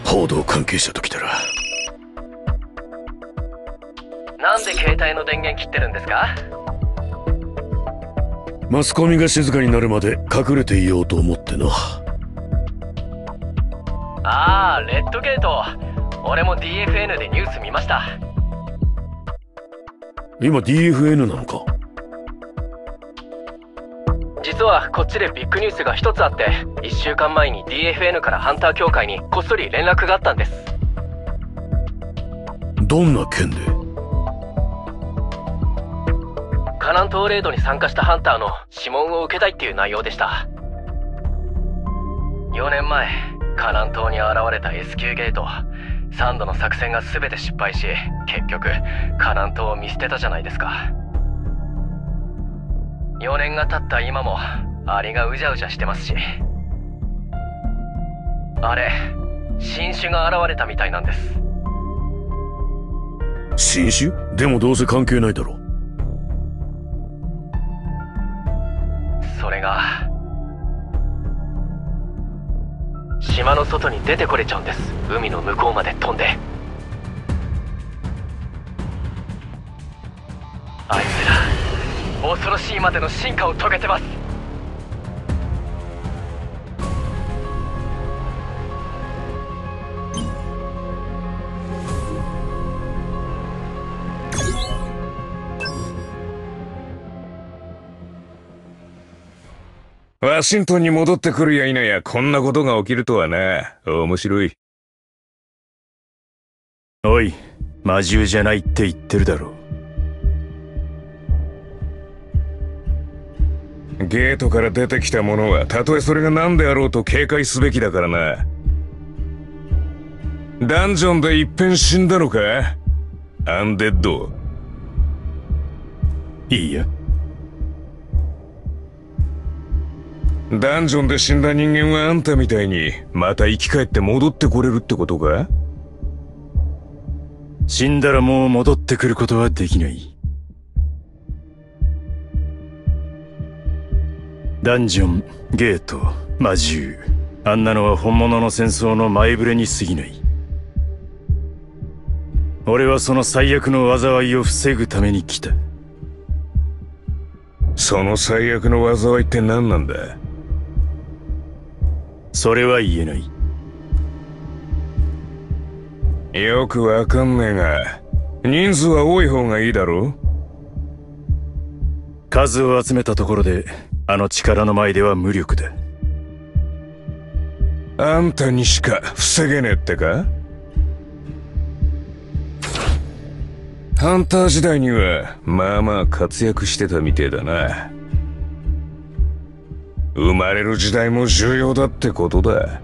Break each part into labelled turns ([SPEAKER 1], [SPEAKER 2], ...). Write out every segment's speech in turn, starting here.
[SPEAKER 1] 報道関係者ときたら。
[SPEAKER 2] なんで携帯の電源切ってるんですか？
[SPEAKER 1] マスコミが静かになるまで隠れていようと思ってな。
[SPEAKER 2] ああ、レッドゲート。俺も DFN でニュース見ました。
[SPEAKER 1] 今 DFN なのか？
[SPEAKER 2] 実はこっちでビッグニュースが一つあって、1週間前に DFN からハンター協会にこっそり連絡があったんです。
[SPEAKER 1] どんな件で？
[SPEAKER 2] カナン島レイドに参加したハンターの指紋を受けたいっていう内容でした。4年前、カナン島に現れた S 級ゲート。3度の作戦が全て失敗し、結局カナン島を見捨てたじゃないですか。4年が経った今もアリがうじゃうじゃしてますし、あれ新種が現れたみたいなんです。
[SPEAKER 1] 新種？でもどうせ関係ないだろ。
[SPEAKER 2] それが島の外に出てこれちゃうんです。海の向こうまで飛んで。あいつら恐ろしいまでの進化を遂げてます。
[SPEAKER 3] ワシントンに戻ってくるや否やこんなことが起きるとはな。面白い。
[SPEAKER 4] おい、魔獣じゃないって言ってるだろ
[SPEAKER 3] う。ゲートから出てきたものはたとえそれが何であろうと警戒すべきだからな。ダンジョンで一遍死んだのか？アンデッド。
[SPEAKER 4] いいや。
[SPEAKER 3] ダンジョンで死んだ人間はあんたみたいにまた生き返って戻ってこれるってことか？
[SPEAKER 4] 死んだらもう戻ってくることはできない。ダンジョン、ゲート、魔獣、あんなのは本物の戦争の前触れに過ぎない。俺はその最悪の災いを防ぐために来た。
[SPEAKER 3] その最悪の災いって何なんだ？
[SPEAKER 4] それは言えない。
[SPEAKER 3] よくわかんねえが、人数は多い方がいいだろ？
[SPEAKER 4] 数を集めたところで、あの力の前では無力だ。
[SPEAKER 3] あんたにしか防げねえってか？ハンター時代にはまあまあ活躍してたみてえだな。生まれる時代も重要だってことだ。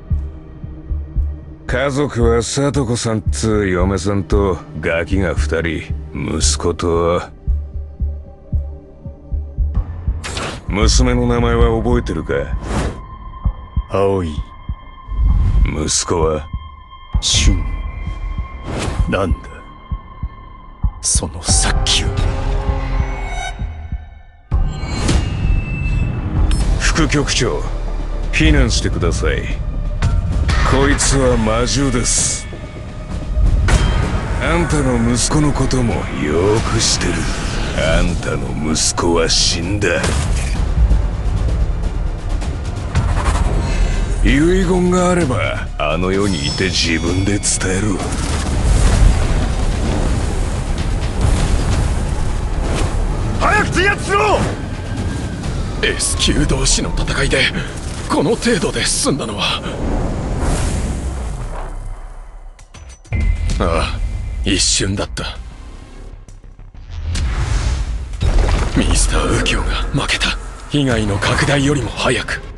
[SPEAKER 3] 家族は聡子さんっつう嫁さんとガキが2人、息子と娘の名前は覚えてるか？
[SPEAKER 4] 葵。
[SPEAKER 3] 息子は
[SPEAKER 4] シュン。なんだその殺気は。
[SPEAKER 3] 副局長、避難してください。こいつは魔獣です。あんたの息子のこともよく知ってる。あんたの息子は死んだ。遺言があればあの世にいて自分で伝えろ。
[SPEAKER 5] 早く鎮圧しろ！ S 級同士の戦いでこの程度で済んだのは、ああ、一瞬だった。ミスター右京が負けた。被害の拡大よりも早く。